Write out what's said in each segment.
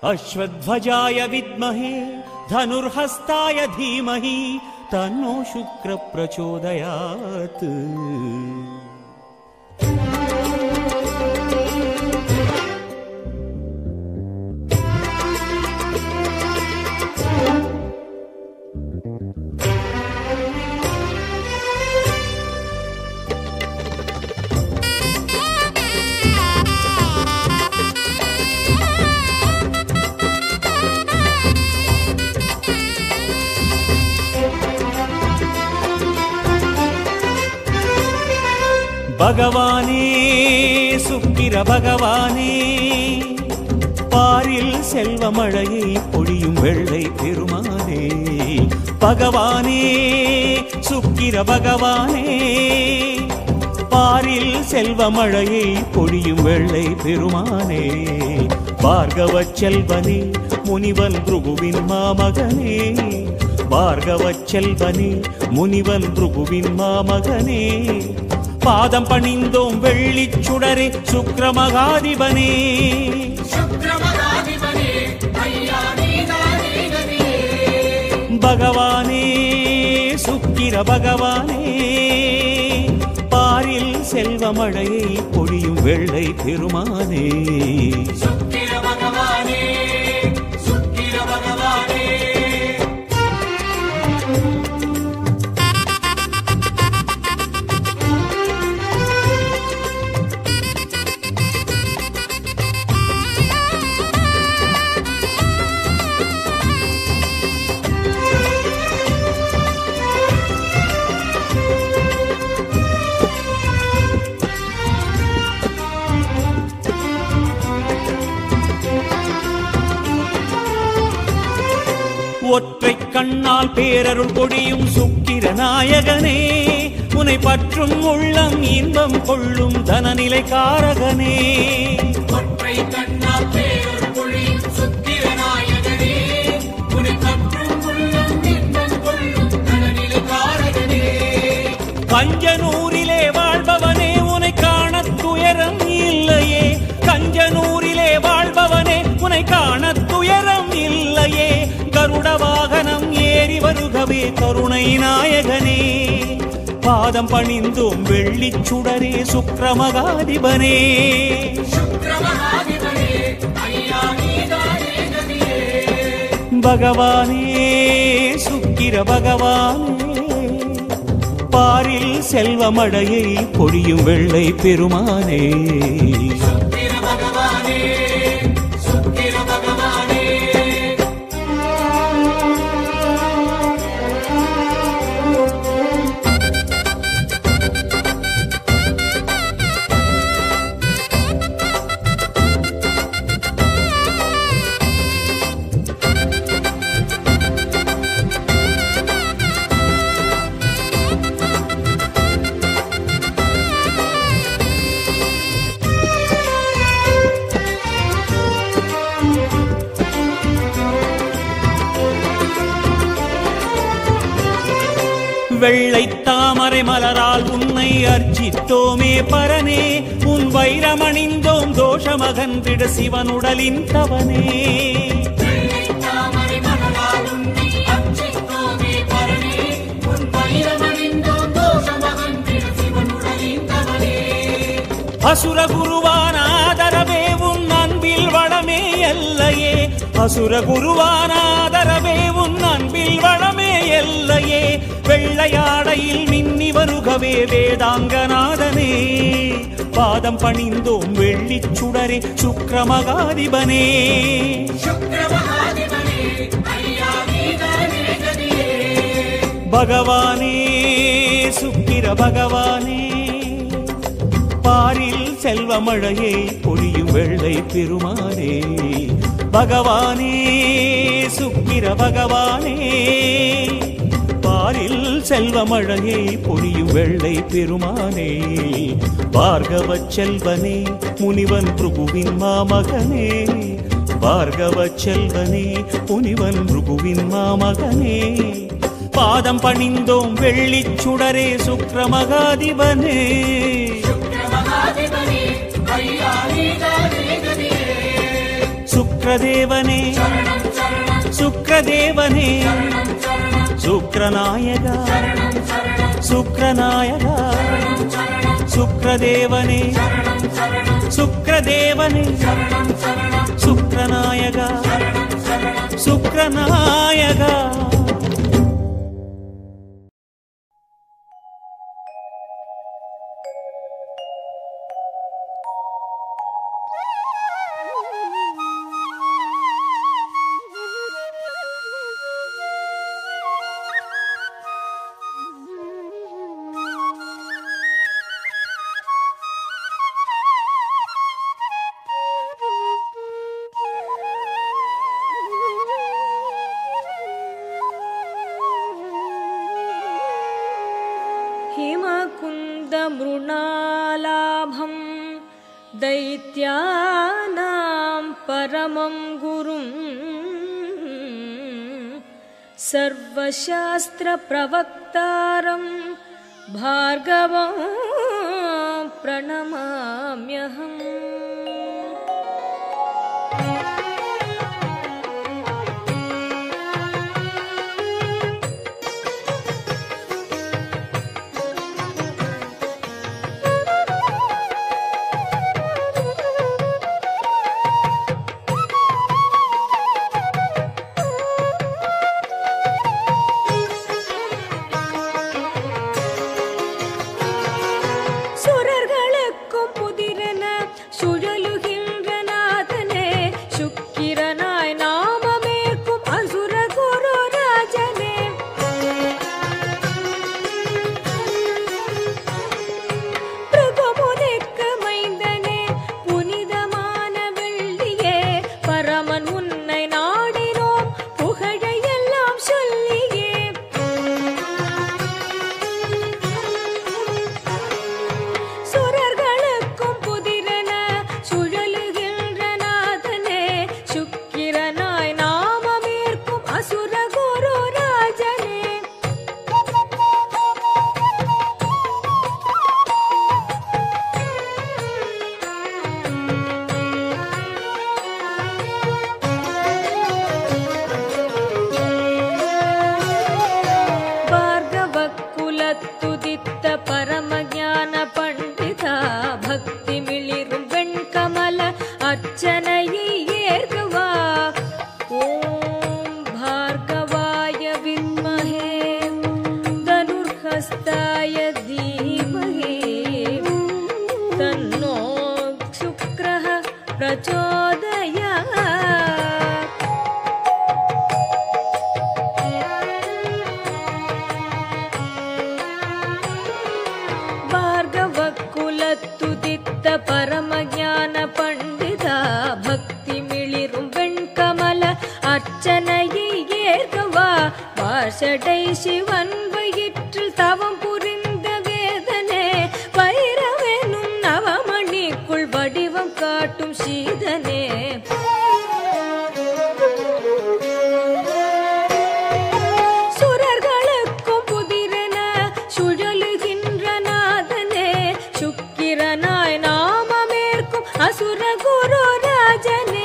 अश्वध्वजाय विद्महे धनुर्हस्ताय धीमहि तन्नो शुक्र प्रचोदयात्। பகவானே சுக்கிர பகவானே, பாரில் செல்வமழையை பொழியும் வெள்ளை பெருமானே. பகவானே சுக்கிர பகவானே, பாரில் செல்வமழையை பொழியும் வெள்ளை பெருமானே. பார்கவச் செல்வனே முனிவன் பிருகுவின் மாமகனே, பார்கவச் செல்வனே முனிவன் பிருகுவின் மாமகனே. பாதம் பணிந்தோம் வெள்ளிச் சுடரே சுக்கிரமகாதிபனே. பகவானே சுக்கிர பகவானே, பாரில் செல்வமழையை பொழியும் வெள்ளை பெருமானே. ஒற்றை கண்ணால் பேரருள் கொடியும் சுக்கிர நாயகனே, உனை பற்றும் உள்ளம் இன்பம் கொள்ளும் தனநிலை காரகனே. ஒற்றை கண்ணால் பேரருள் கொடியும் சுக்கிர நாயகனே, உனை பற்றும் உள்ளம் இன்பம் கொள்ளும் தனநிலை காரகனே. கஞ்சனூரிலே வாழ்பவனே உனை காண துயரம் இல்லையே, கஞ்சனூரிலே வாழ்பவனே உனை காண துயரம் இல்லையே. கருட வாகனம் ஏறி வருகவே கருணை நாயகனே, பாதம் பணிந்தோம் வெள்ளிச் சுடரே சுக்கிரமகாதிபனே. பகவானே சுக்கிர பகவானே, பாரில் செல்வமழையை பொழியும் வெள்ளை பெருமானே. வெள்ளை தாமரை மலரால் உன்னை அர்ச்சித்தோமே பரனே, உன் வைரமணிந்தோம் தோஷமகன்றிட சிவனுடலின் தவனே. அசுர குருவான ஆதரவே உன் அன்பில் வளமே எல்லையே, அசுர குருவான ஆதரவே உன் அன்பில் வளமே எல்லையே. வெள்ளையாடையில் மின்னி வருகவே வேதாங்கநாதனே, பாதம் பணிந்தோம் வெள்ளிச் சுடரே சுக்கிரமகாதிபனே. பகவானே சுக்கிர பகவானே, பாரில் செல்வமழையை பொழியும் வெள்ளை பெருமானே. பகவானே சுக்கிர பகவானே, பாரில் செல்வமழையை பொழியும் வெள்ளை பெருமானே. பார்கவச் செல்வனே முனிவன் பிருகுவின் மாமகனே, பார்கவச் செல்வனே முனிவன் பிருகுவின் மாமகனே. பாதம் பணிந்தோம் வெள்ளிச் சுடரே சுக்கிரமகாதிபனே. சுக்கிர சுக்ரதேவனே சுக்ரதேவனே சுக்ரநாயகா சுக்ரநாயகா சுக்ரதேவனே சுக்ரதேவனே சுக்ரநாயகா சுக்ரநாயகா. हिमकुन्दमृणालाभं दैत्यानां परमं गुरुं सर्वशास्त्रप्रवक्तारं भार्गवं प्रणमाम्यहम्. சடை சிவன் வயிற்றில் தவம் புரிந்த வேதனே வைரவெனும் நவமணிக்குள் வடிவம் காட்டும் சீதனே சுரர்களுக்கும் புதிரென சுழலுகின்ற நாதனே சுக்கிரனாய் நாமமேற்கும் அசுர குரு ராஜனே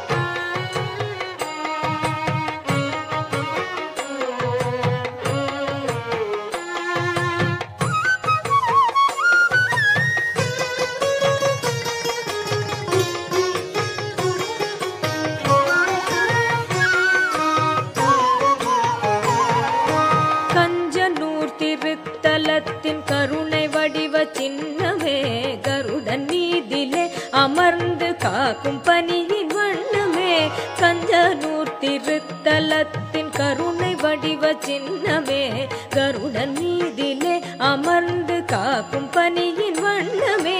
கருணை வடிவ சின்னமே கருடன் மீதிலே அமர்ந்து காக்கும் பனியின் வண்ணமே கஞ்சனூர் திருத்தலத்தின் கருணை வடிவ சின்னமே கருடன் மீதிலே அமர்ந்து காக்கும் பனியின் வண்ணமே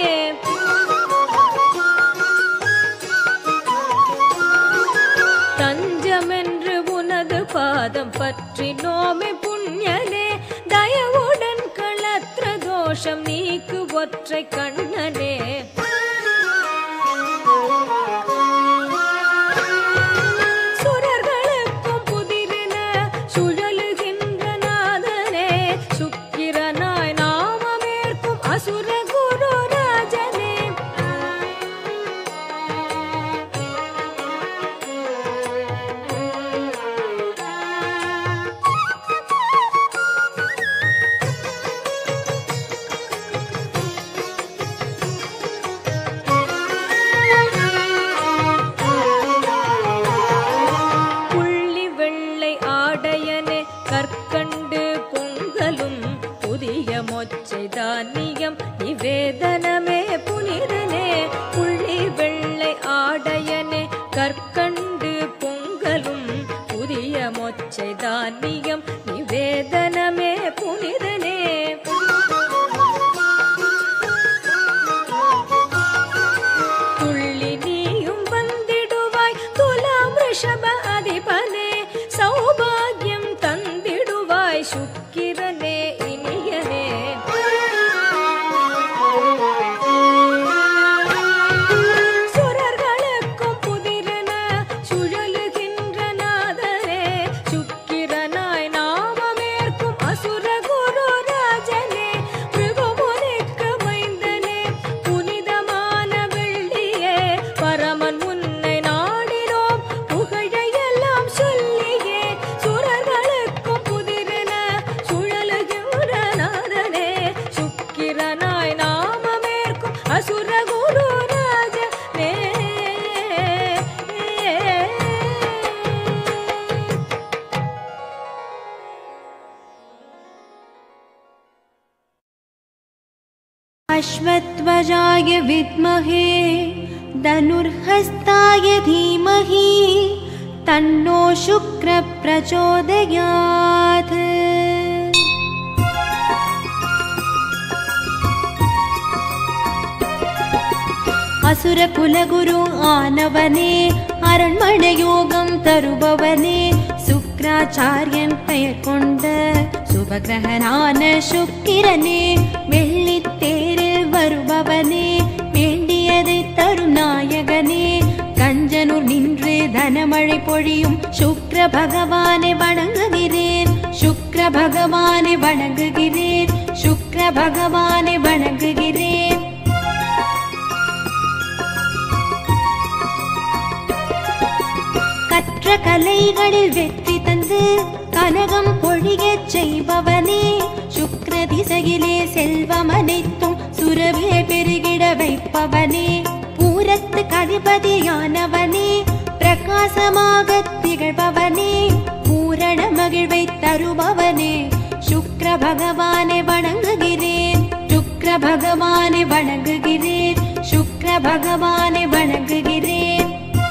தஞ்சமென்று உனது பாதம் பற்றினோமே புண்ணியனே தயவுடன் தோஷம் நீக்கு ஒற்றை கண்ணனே சுரர்களுக்கும் புதிரென சுழலுகின்ற நாதனே சுக்கிரனாய் நாமமேற்கும் அசுர குரு ராஜனே अश्वत्वजाय विद्महे धनुर्हस्ताय धीमहि तन्नो शुक्र प्रचोदयात्। असुर कुलगुरु आनवने அரண்மனையோகம் தருபவனே சுக்ராச்சாரியன் பெயர் கொண்ட சுபகிரகனான சுக்கிரனே வெள்ளித்தேரில் வருபவனே வேண்டியதை தரும் நாயகனே கஞ்சனூர் நின்று தனமழை பொழியும் சுக்ர பகவானை வணங்குகிறேன் சுக்ர பகவானை வணங்குகிறேன் சுக்ர பகவானை வணங்குகிறேன் கற்ற கலைகளில் வெற்றி தந்து கனகம் பொழியச் செய்பவனே சுக்ர திசையிலே செல்வம் அனைத்தும் சுரவே பெருகிட வைப்பவனே பூரத்து கதிபதியானவனே பிரகாசமாக திகழ்பவனே பூரண மகிழ்வை தருபவனே சுக்ர பகவானை வணங்குகிறேன் சுக்ர பகவானை வணங்குகிறேன் சுக்ர பகவானை வணங்குகிறேன்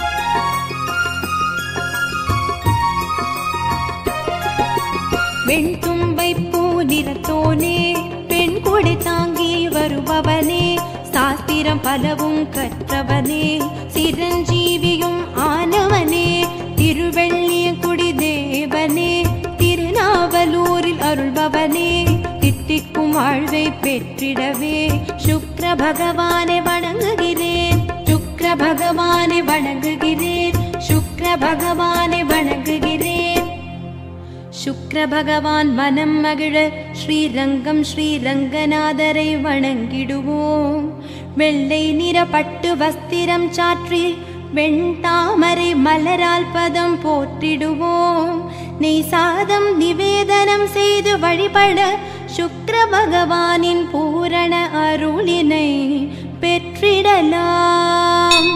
வெண்தும்பை பூ நிறத்தோனே பெண் கொடை தாங்கி வருபவனே சாஸ்திரம் பலவும் கற்றவனே சிரஞ்சீவியும் ஆனவனே திருவெள்ளியங்குடி தேவனே திருநாவலூரில் அருள்பவனே திட்டிக்கும் வாழ்வை பெற்றிடவே சுக்ர பகவானை வணங்குகிறேன் சுக்ர பகவானை வணங்குகிறேன் சுக்ர பகவானை வணங்குகிறேன் சுக்ர பகவான் மனம் மகிழ ஸ்ரீரங்கம் ஸ்ரீரங்கநாதரை வணங்கிடுவோம் வெள்ளை நிற பட்டு வஸ்திரம் சாற்றி வெண்தாமரை மலரால் பதம் போற்றிடுவோம் நெய் சாதம் நிவேதனம் செய்து வழிபட சுக்ர பகவானின் பூரண அருளினை பெற்றிடலாம்.